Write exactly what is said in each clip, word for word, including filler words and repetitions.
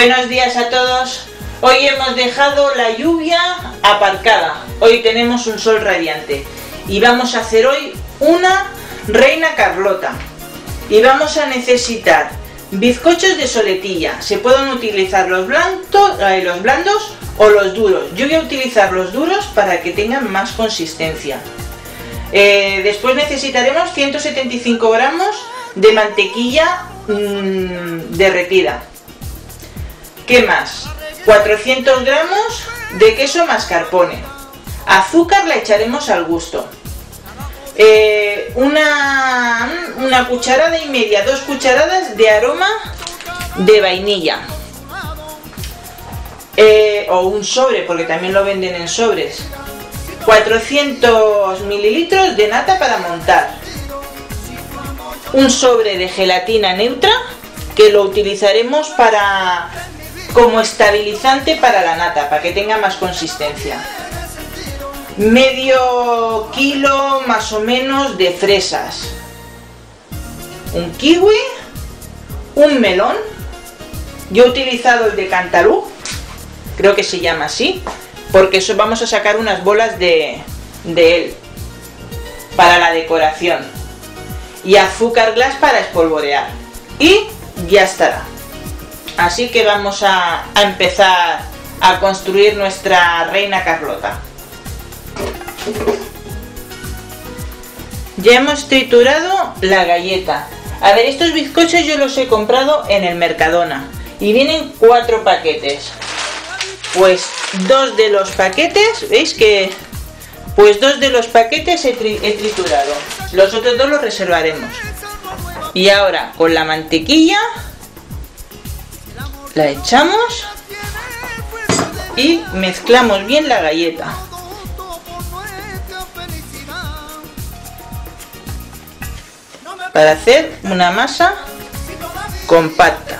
Buenos días a todos. Hoy hemos dejado la lluvia aparcada. Hoy tenemos un sol radiante. Y vamos a hacer hoy una reina Carlota. Y vamos a necesitar bizcochos de soletilla. Se pueden utilizar los, blancos, eh, los blandos o los duros. Yo voy a utilizar los duros para que tengan más consistencia. Eh, después necesitaremos ciento setenta y cinco gramos de mantequilla mmm, derretida. ¿Qué más? cuatrocientos gramos de queso mascarpone. Azúcar la echaremos al gusto. Eh, una, una cucharada y media, dos cucharadas de aroma de vainilla. Eh, o un sobre, porque también lo venden en sobres. cuatrocientos mililitros de nata para montar. Un sobre de gelatina neutra que lo utilizaremos para como estabilizante para la nata, para que tenga más consistencia. Medio kilo más o menos de fresas. Un kiwi, un melón. Yo he utilizado el de Cantalú, creo que se llama así, porque eso vamos a sacar unas bolas de, de él para la decoración. Y azúcar glass para espolvorear. Y ya estará. Así que vamos a, a empezar a construir nuestra reina Carlota. Ya hemos triturado la galleta. A ver, estos bizcochos yo los he comprado en el Mercadona y vienen cuatro paquetes. Pues dos de los paquetes, ¿veis que? Pues dos de los paquetes he, tri he triturado. Los otros dos los reservaremos. Y ahora con la mantequilla la echamos y mezclamos bien la galleta. Para hacer una masa compacta.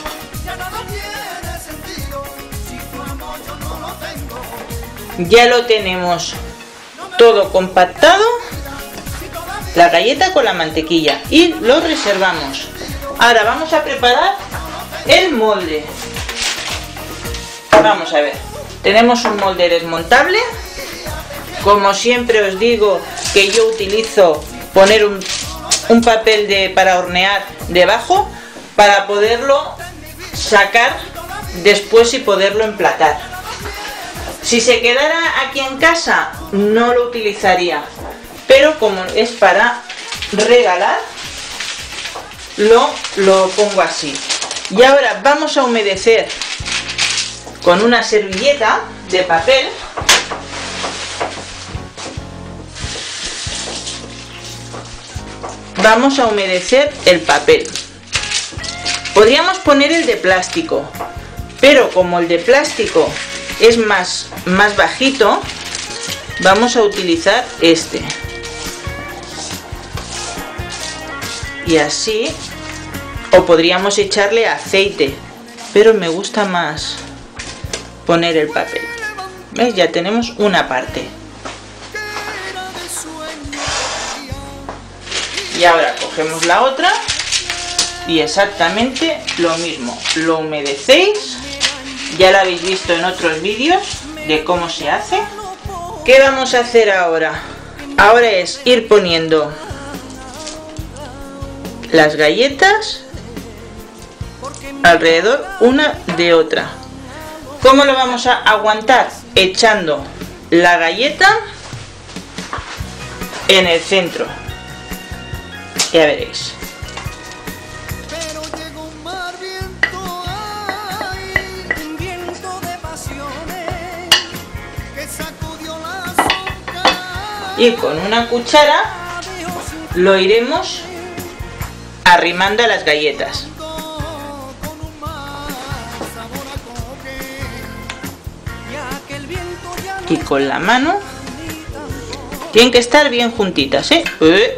Ya lo tenemos todo compactado, la galleta con la mantequilla, y lo reservamos. Ahora vamos a preparar el molde. Vamos a ver, tenemos un molde desmontable. Como siempre os digo que yo utilizo poner un, un papel de, para hornear debajo para poderlo sacar después y poderlo emplatar. Si se quedara aquí en casa no lo utilizaría, pero como es para regalar lo, lo pongo así. Y ahora vamos a humedecer con una servilleta de papel. Vamos a humedecer el papel. Podríamos poner el de plástico, pero como el de plástico es más, más bajito, vamos a utilizar este. Y así, o podríamos echarle aceite, pero me gusta más poner el papel. ¿Veis? Ya tenemos una parte. Y ahora cogemos la otra y exactamente lo mismo. Lo humedecéis. Ya lo habéis visto en otros vídeos de cómo se hace. ¿Qué vamos a hacer ahora? Ahora es ir poniendo las galletas alrededor una de otra. ¿Cómo lo vamos a aguantar? Echando la galleta en el centro. Ya veréis. Y con una cuchara lo iremos arrimando a las galletas. Y con la mano tienen que estar bien juntitas, ¿eh? ¿Eh?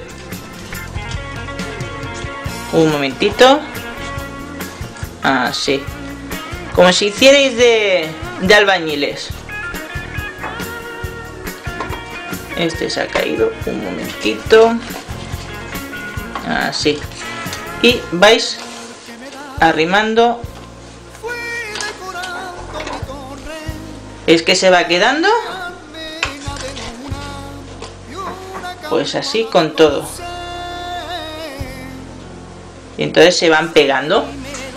Un momentito. Así. Como si hicierais de, de albañiles. Este se ha caído. Un momentito. Así. Y vais arrimando ¿Es que se va quedando? Pues así con todo. Y entonces se van pegando.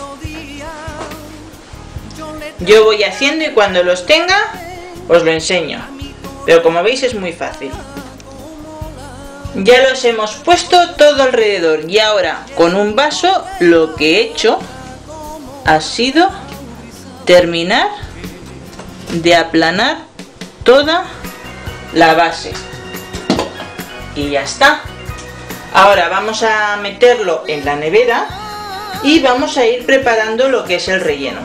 Yo voy haciendo y cuando los tenga os lo enseño. Pero como veis es muy fácil. Ya los hemos puesto todo alrededor. Y ahora con un vaso lo que he hecho ha sido terminar de aplanar toda la base. Y ya está. Ahora vamos a meterlo en la nevera y vamos a ir preparando lo que es el relleno.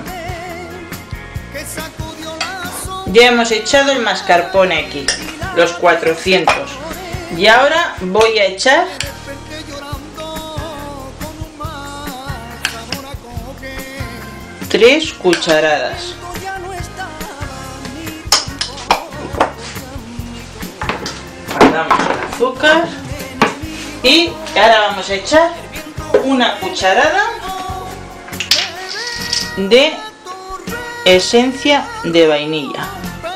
Ya hemos echado el mascarpone aquí, los cuatrocientos. Y ahora voy a echar tres cucharadas. Guardamos el azúcar. Y ahora vamos a echar una cucharada de esencia de vainilla.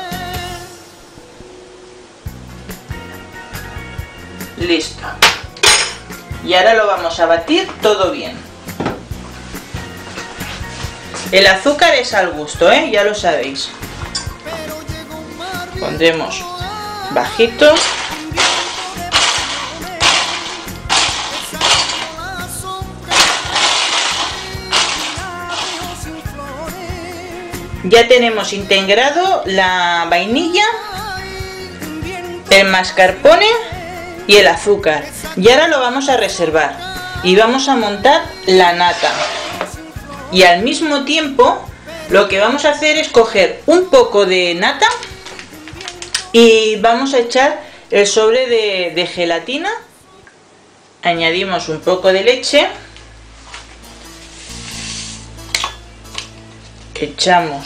Listo. Y ahora lo vamos a batir todo bien. El azúcar es al gusto, ¿eh? Ya lo sabéis. Pondremos bajito. Ya tenemos integrado la vainilla, el mascarpone y el azúcar. Y ahora lo vamos a reservar y vamos a montar la nata. Y al mismo tiempo lo que vamos a hacer es coger un poco de nata y vamos a echar el sobre de, de gelatina. Añadimos un poco de leche. Echamos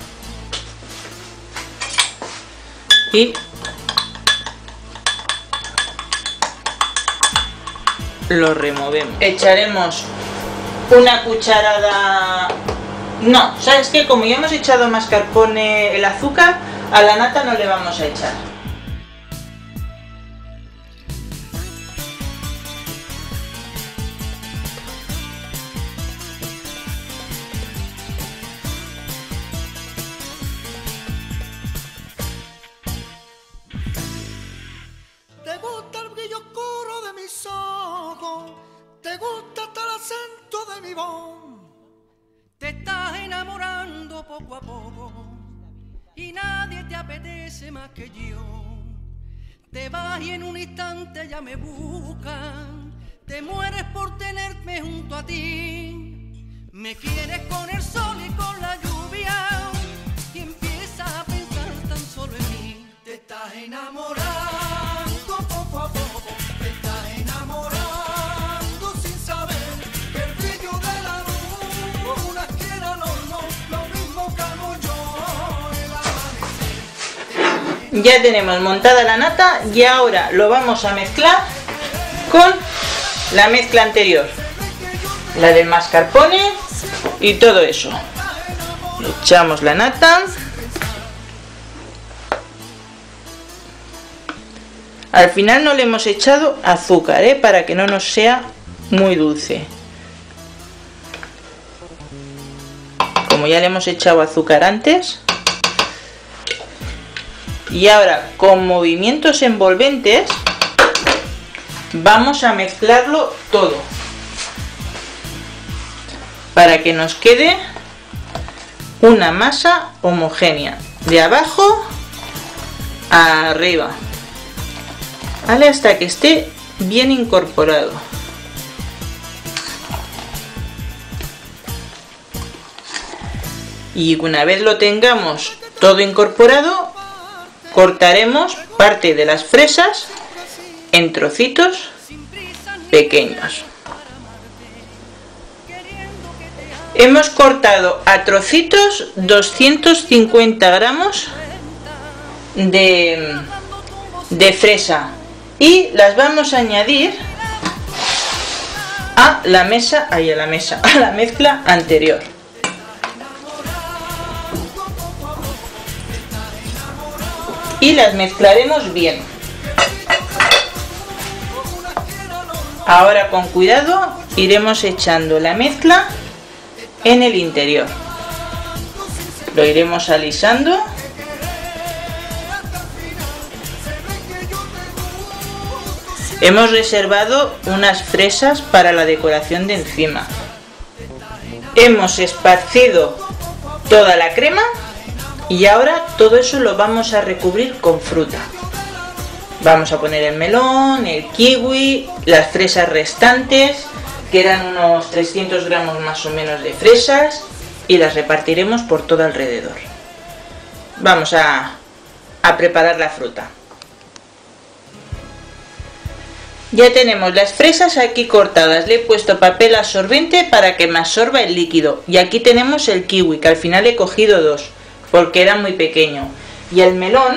y lo removemos. Echaremos una cucharada. No, ¿sabes qué? Como ya hemos echado mascarpone, el azúcar, a la nata no le vamos a echar. Te estás enamorando poco a poco y nadie te apetece más que yo. Te vas y en un instante ya me buscan. Te mueres por tenerme junto a ti. Me quieres con el sol y con la lluvia y empiezas a pensar tan solo en mí. Te estás enamorando poco a poco. Te estás enamorando. Ya tenemos montada la nata y ahora lo vamos a mezclar con la mezcla anterior, la del mascarpone y todo eso. Echamos la nata. Al final no le hemos echado azúcar, ¿eh? Para que no nos sea muy dulce. Como ya le hemos echado azúcar antes. Y ahora con movimientos envolventes vamos a mezclarlo todo para que nos quede una masa homogénea de abajo a arriba, ¿vale? Hasta que esté bien incorporado. Y una vez lo tengamos todo incorporado, cortaremos parte de las fresas en trocitos pequeños. Hemos cortado a trocitos doscientos cincuenta gramos de, de fresa y las vamos a añadir a la mesa, ahí a la mesa, a la mezcla anterior. y las mezclaremos bien. Ahora con cuidado iremos echando la mezcla en el interior. Lo iremos alisando. Hemos reservado unas fresas para la decoración de encima. Hemos esparcido toda la crema y ahora todo eso lo vamos a recubrir con fruta. Vamos a poner el melón, el kiwi, las fresas restantes, que eran unos trescientos gramos más o menos de fresas, y las repartiremos por todo alrededor. Vamos a, a preparar la fruta. Ya tenemos las fresas aquí cortadas, le he puesto papel absorbente para que me absorba el líquido. Y aquí tenemos el kiwi, que al final he cogido dos, porque era muy pequeño. Y el melón,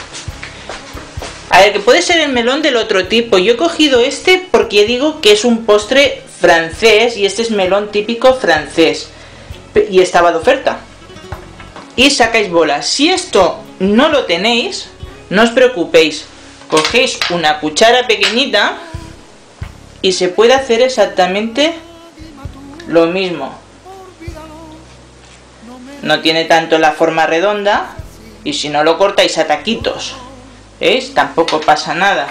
a ver, que puede ser el melón del otro tipo. Yo he cogido este porque digo que es un postre francés y este es melón típico francés. Y estaba de oferta. Y sacáis bolas. Si esto no lo tenéis, no os preocupéis. Cogéis una cuchara pequeñita y se puede hacer exactamente lo mismo. No tiene tanto la forma redonda y si no lo cortáis a taquitos, ¿veis? Tampoco pasa nada.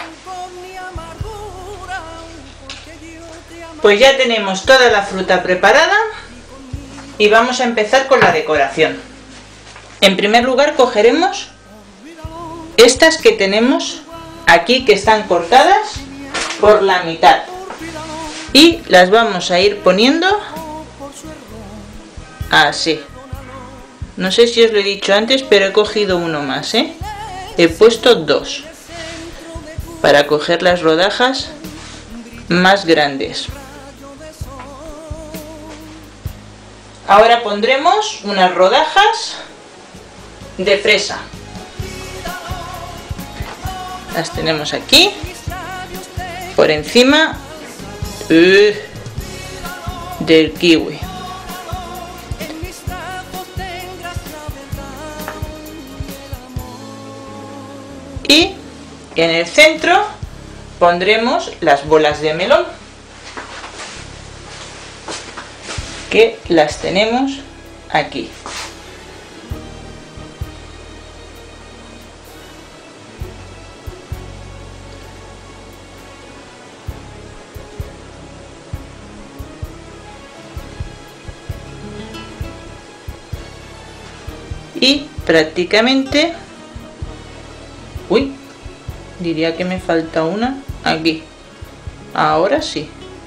Pues ya tenemos toda la fruta preparada y vamos a empezar con la decoración. En primer lugar cogeremos estas que tenemos aquí, que están cortadas por la mitad, y las vamos a ir poniendo así. No sé si os lo he dicho antes, pero he cogido uno más, ¿eh? He puesto dos para coger las rodajas más grandes. Ahora pondremos unas rodajas de fresa. Las tenemos aquí, por encima uh, del kiwi. Y en el centro pondremos las bolas de melón, que las tenemos aquí. Y prácticamente, uy, diría que me falta una aquí. Ahora sí.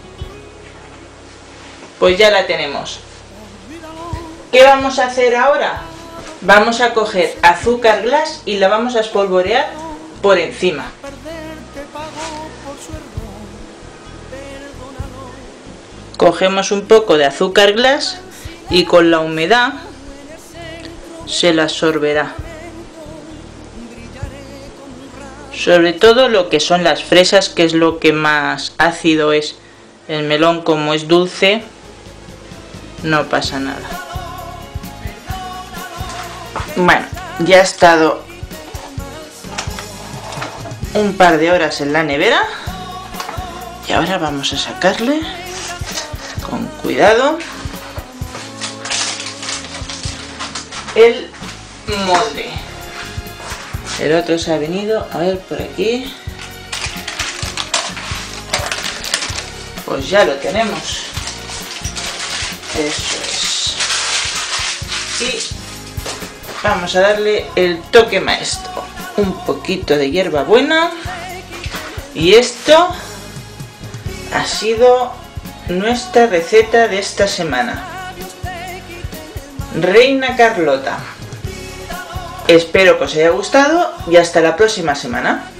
Pues ya la tenemos. ¿Qué vamos a hacer ahora? Vamos a coger azúcar glass y la vamos a espolvorear por encima. Cogemos un poco de azúcar glass y con la humedad se la absorberá. Sobre todo lo que son las fresas, que es lo que más ácido es. El melón, como es dulce, no pasa nada. Bueno, ya ha estado un par de horas en la nevera y ahora vamos a sacarle con cuidado el molde. El otro se ha venido, a ver, por aquí. Pues ya lo tenemos. Eso es. Y vamos a darle el toque maestro. Un poquito de hierbabuena. Y esto ha sido nuestra receta de esta semana. Reina Carlota. Espero que os haya gustado y hasta la próxima semana.